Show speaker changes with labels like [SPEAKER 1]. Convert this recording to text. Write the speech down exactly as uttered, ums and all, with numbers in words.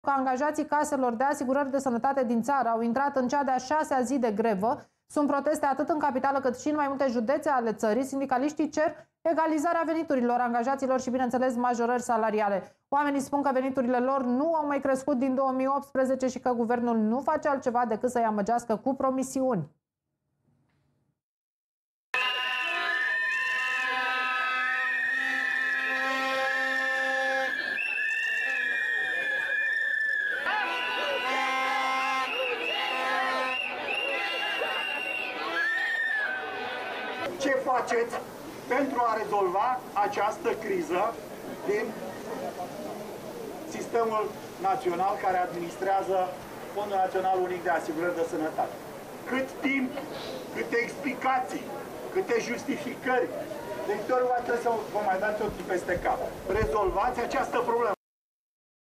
[SPEAKER 1] că angajații caselor de asigurări de sănătate din țară au intrat în cea de-a șasea zi de grevă. Sunt proteste atât în capitală cât și în mai multe județe ale țării. Sindicaliștii cer egalizarea veniturilor angajaților și, bineînțeles, majorări salariale. Oamenii spun că veniturile lor nu au mai crescut din două mii optsprezece și că guvernul nu face altceva decât să-i amăgească cu promisiuni.
[SPEAKER 2] Ce faceți pentru a rezolva această criză din sistemul național care administrează Fondul Național Unic de Asigurări de Sănătate? Cât timp, câte explicații, câte justificări? De câte ori trebuie să vă mai dați ochii peste cap. Rezolvați această problemă.